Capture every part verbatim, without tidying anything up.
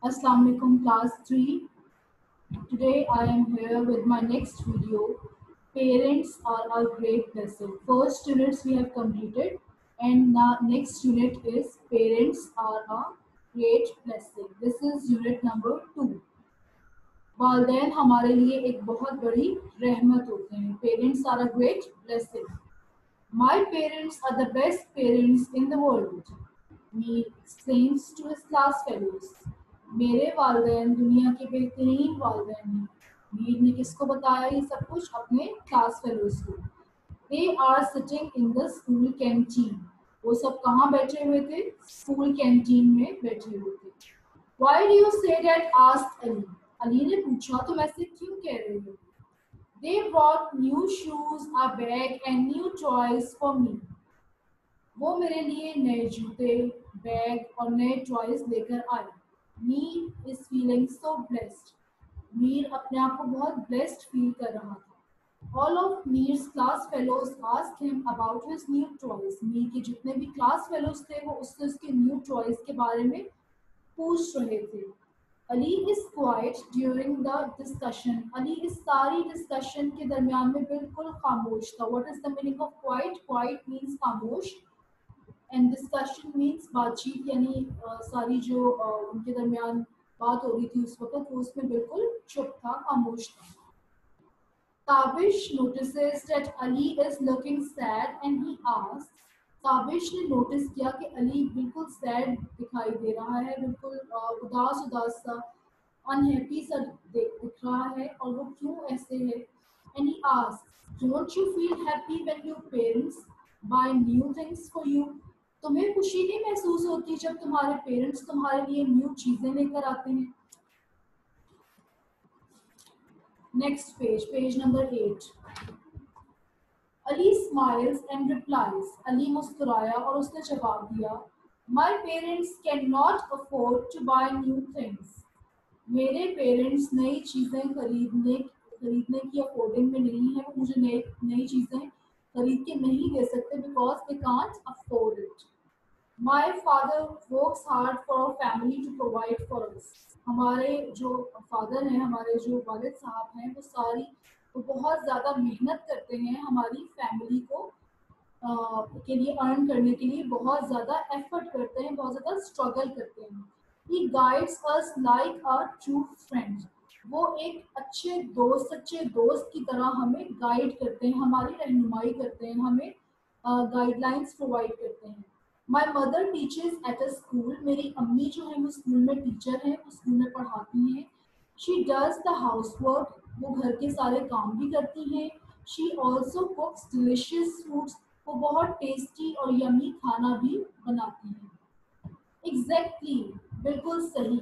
Assalamu alaikum class three. Today I am here with my next video. Parents are a great blessing. First units we have completed and now next unit is parents are a great blessing. This is unit number two. वालदैन हमारे लिए एक बहुत बड़ी रहमत होते हैं. Parents are a great blessing. My parents are the best parents in the world. Mir explains to his class fellows. मेरे वालदैन दुनिया के बेहतरीन वालदैन हैं. मीर ने किसको बताया ये सब कुछ? अपने क्लास फेलोज को. They are sitting in the school canteen. वो सब कहाँ बैठे हुए थे? स्कूल कैंटीन में बैठे हुए थे. Why do you say that? asked Ali. Ali ने पूछा तुम ऐसे क्यों कह रहे हो? They brought new shoes, a bag and new toys for me. वो मेरे लिए नए जूते, बैग और नए टॉयज लेकर आए. Mir is feeling so blessed. Mir अपने आप को बहुत ब्लेस्ड फील कर रहा था. All of Meer's class fellows asked him about his new toys. Mir के जितने भी क्लास फेलोज थे वो उससे उसके न्यू टॉयज के बारे में पूछ रहे थे. Ali is quiet during the discussion. Ali इस सारी डिस्कशन के दरमियान में बिल्कुल खामोश था. What is the meaning of quiet? Quiet means खामोश एंड डिस्कशन मीन्स बातचीत, यानी uh, सारी जो uh, उनके दरमियान बात हो रही थी उस वक्त वो उसमें बिल्कुल चुप था, खामोश था. Tabish notices that Ali is looking sad and he asks. Tabish ने नोटिस किया कि अली बिल्कुल सैड दिखाई दे रहा है, बिल्कुल uh, उदास उदास सा, अनहैप्पी सा दिख रहा है और वो क्यों ऐसे है. And he asks, don't you feel happy when your parents buy new things for you? तुम्हें खुशी नहीं महसूस होती जब तुम्हारे पेरेंट्स तुम्हारे लिए न्यू चीजें लेकर आते हैं? Next page, page number eight. Ali smiles and replies. Ali मुस्कुराया और उसने जवाब दिया. My parents can not afford to buy new things. मेरे पेरेंट्स नई चीज़ें खरीदने खरीदने की अफोर्डिंग में नहीं है. वो मुझे नई नई चीज़ें खरीद के नहीं दे सकते because they can't afford it. My father works hard for our family to provide for us. हमारे जो फादर हैं, हमारे जो वालिद साहब हैं, वो सारी वो बहुत ज़्यादा मेहनत करते हैं हमारी फैमिली को आ, के लिए अर्न करने के लिए बहुत ज़्यादा एफर्ट करते हैं, बहुत ज़्यादा स्ट्रगल करते हैं. He guides us like a true friend. वो एक अच्छे दोस्त सच्चे दोस्त की तरह हमें गाइड करते हैं, हमारी रहनुमाई करते हैं, हमें गाइडलाइंस प्रोवाइड करते हैं. My mother teachers at a school. मेरी अम्मी जो है वो स्कूल में टीचर हैं, वो स्कूल में पढ़ाती हैं. She does the house work. वो घर के सारे काम भी करती हैं. She also cooks delicious foods. वो बहुत टेस्टी और यमी खाना भी बनाती हैं. एग्जैक्टली exactly, बिल्कुल सही.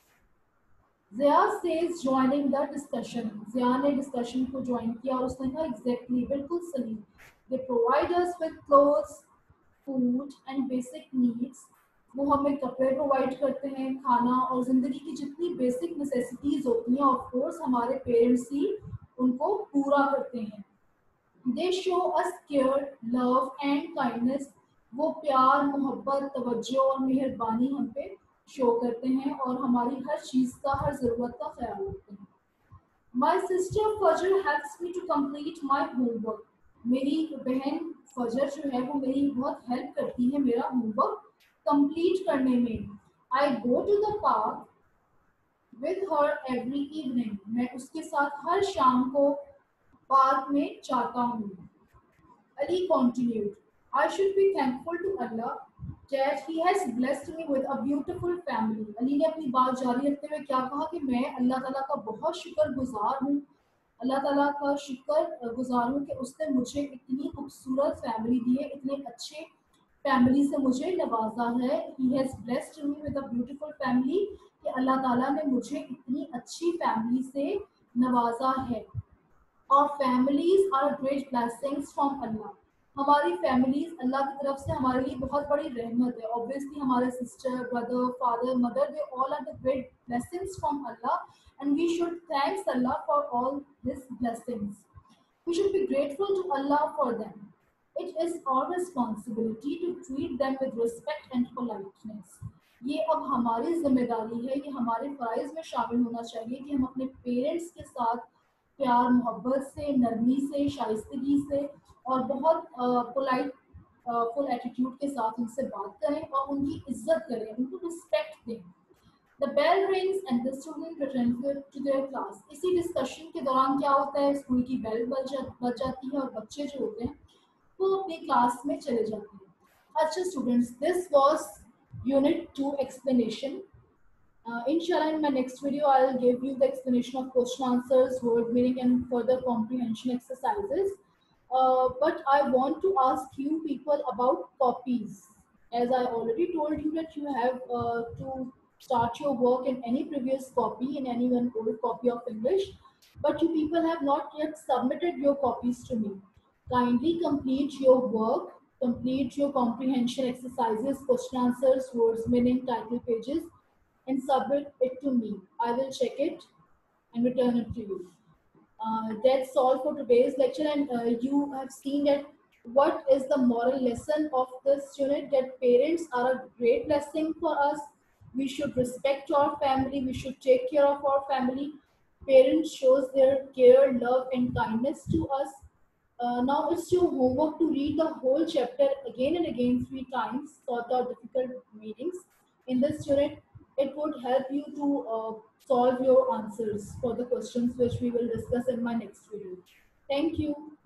Zia says joining the discussion. Zia ने डिस्कशन को ज्वाइन किया और उसने कहा एग्जैक्टली exactly, बिल्कुल सही. They provide us with clothes, food and basic needs. वो हमें कपड़े प्रोवाइड करते हैं, खाना और ज़िंदगी की जितनी बेसिक नेसेसिटीज़ होती हैं ऑफ कोर्स हमारे पेरेंट्स ही उनको पूरा करते हैं. They show us care, love and kindness. वो प्यार, मोहब्बत, तवज्जो और मेहरबानी हम पे शो करते हैं और हमारी हर चीज़ का, हर ज़रूरत का ख्याल रखते हैं. My sister Fajar helps me to complete my homework. मेरी बहन फजर जो है वो मेरी बहुत हेल्प करती है मेरा होमवर्क कंप्लीट करने में. I go to the park with her every evening. मैं उसके साथ हर शाम को पार्क में जाता हूँ. Ali continued, I should be thankful to Allah that He has blessed me with a beautiful family. Ali ने अपनी बात जारी रखते हुए क्या कहा कि मैं अल्लाह ताला का बहुत शुक्रगुजार हूँ. अल्लाह ताला का शुक्र गुजार हूँ कि उसने मुझे इतनी खूबसूरत फैमिली दी है, इतने अच्छे फैमिली से मुझे नवाजा है. He has blessed me with a beautiful family. कि अल्लाह ताला ने मुझे इतनी अच्छी फैमिली से नवाजा है. और families are great blessings from Allah. हमारी फैमिलीज अल्लाह की तरफ से हमारे लिए बहुत बड़ी रहमत है. ऑब्वियसली हमारे sister, brother, father, mother, they all are the great blessings from Allah and we should thanks Allah for all this blessings. We should be grateful to Allah for them. It is our responsibility to treat them with respect and politeness. ये अब हमारी जिम्मेदारी है, ये हमारे फ़राइज़ में शामिल होना चाहिए कि हम अपने पेरेंट्स के साथ प्यार मोहब्बत से, नरमी से, शाइस्तगी से और बहुत पोलाइट फुल एटीट्यूड के साथ उनसे बात करें और उनकी इज्जत करें, उनको रिस्पेक्ट दें। The bell rings and the student return to their class. इसी डिस्कशन के दौरान क्या होता है, स्कूल की बेल बज जा, बज जाती है और बच्चे जो होते हैं वो अपनी क्लास में चले जाते हैं। अच्छा students, this was unit two explanation. Uh, inshallah, in my next video, I'll give you the explanation of question answers, word meaning, and further comprehension exercises. Uh, but I want to ask you people about copies. As I already told you that you have uh, to start your work in any previous copy, in any one old copy of English, but you people have not yet submitted your copies to me. Kindly complete your work, complete your comprehension exercises, question answers, words meaning, title pages, and submit it to me. I will check it and return it to you. Uh, that's all for today's lecture, and uh, you have seen that what is the moral lesson of this unit, that parents are a great blessing for us. We should respect our family, we should take care of our family. Parents shows their care, love and kindness to us. Uh, now it's your homework to read the whole chapter again and again three times, sort out difficult meanings. In this unit, it would help you to uh, solve your answers for the questions which we will discuss in my next video. Thank you.